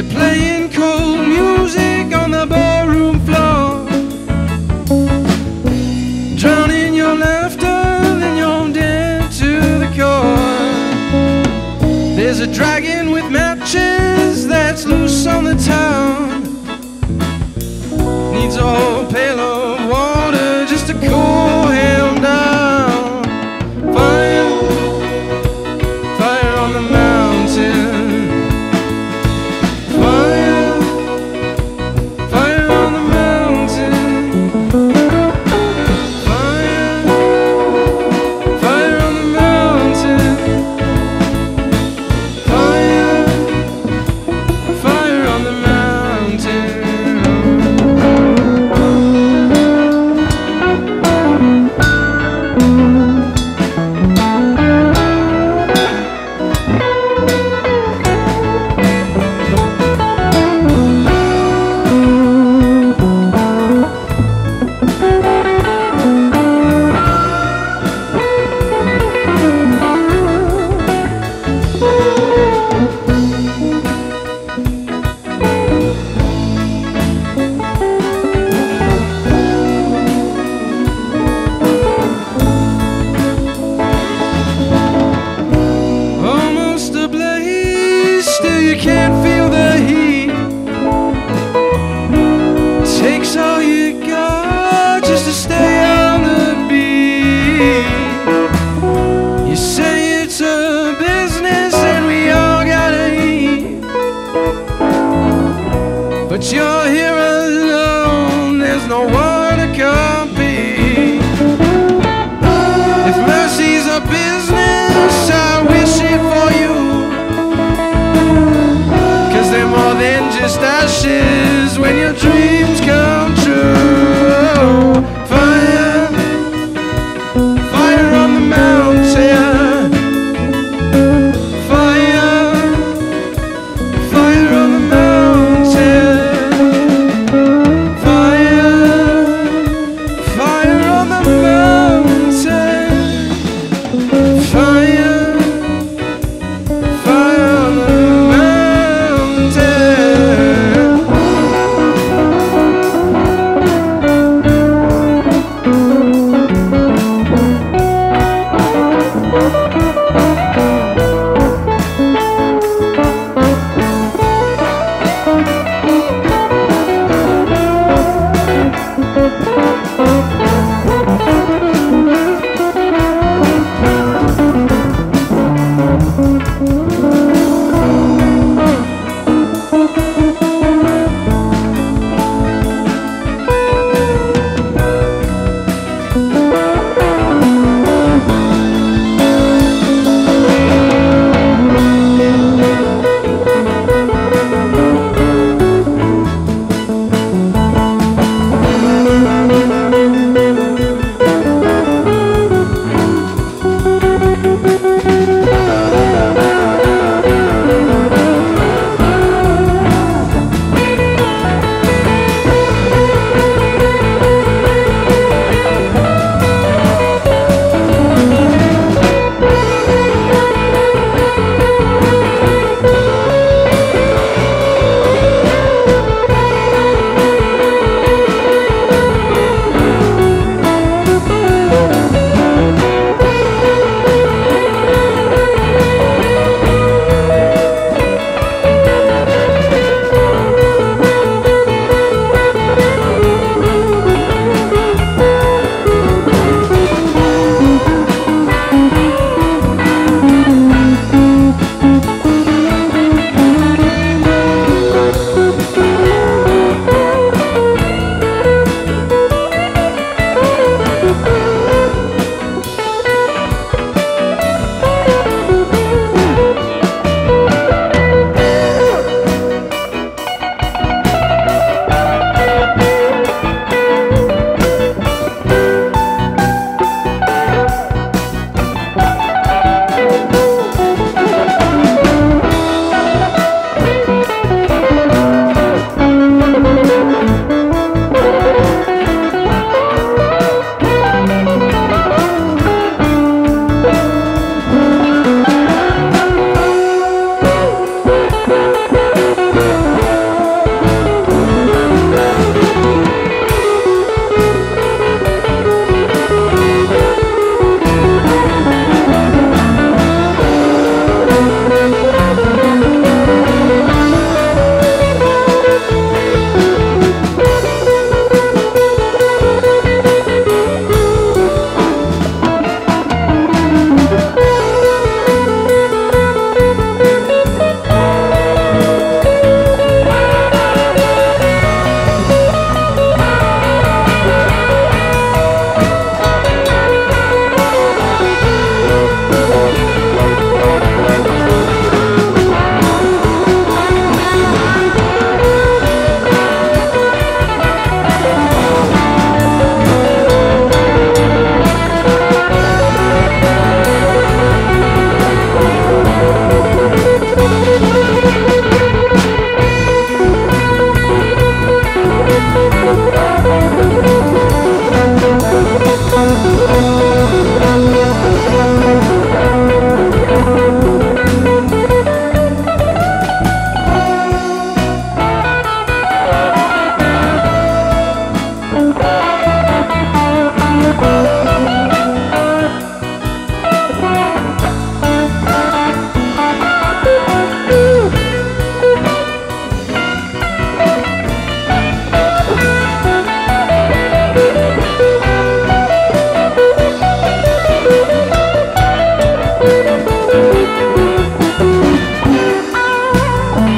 playing cold music on the ballroom floor, drowning your laughter, then you're dead to the core. There's a dragon with matches that's loose on the town, needs a whole pail of water just to cool him down. Fire, fire on the mountain. Fire, fire on the mountain. Fire, fire on the mountain. Fire, fire on the mountain. Almost ablaze, still you can't feel the heat. Takes all you got just to stay on the beat. You say it's a business and we all gotta eat, but you're here alone, there's no one to compete. If mercy's a business, I wish it for you, 'cause they're more than just ashes when your dreams come true. Fire, fire on the mountain. Fire, fire on the mountain. Fire, fire on the mountain. Fire, fire on the mountain.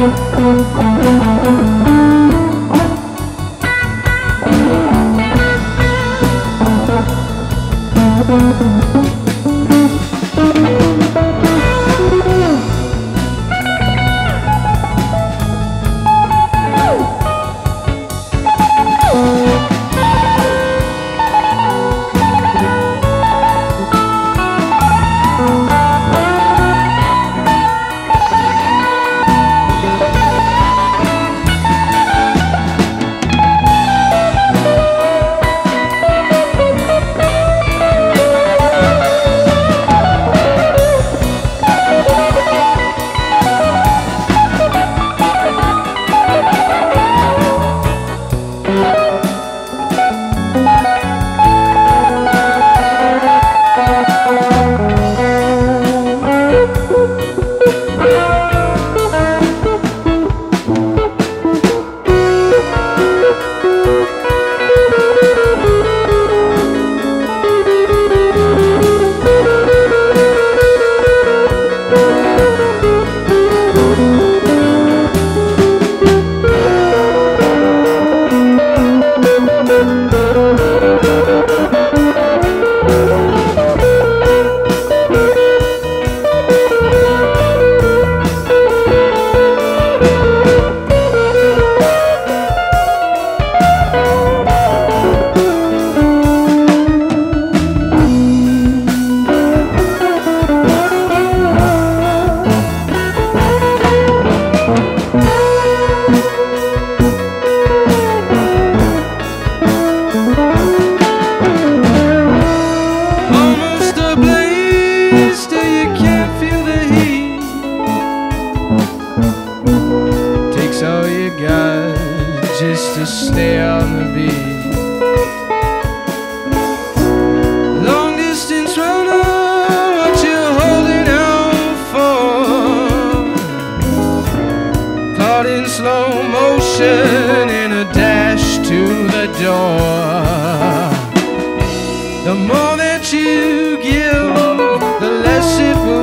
The more that you give, the less it will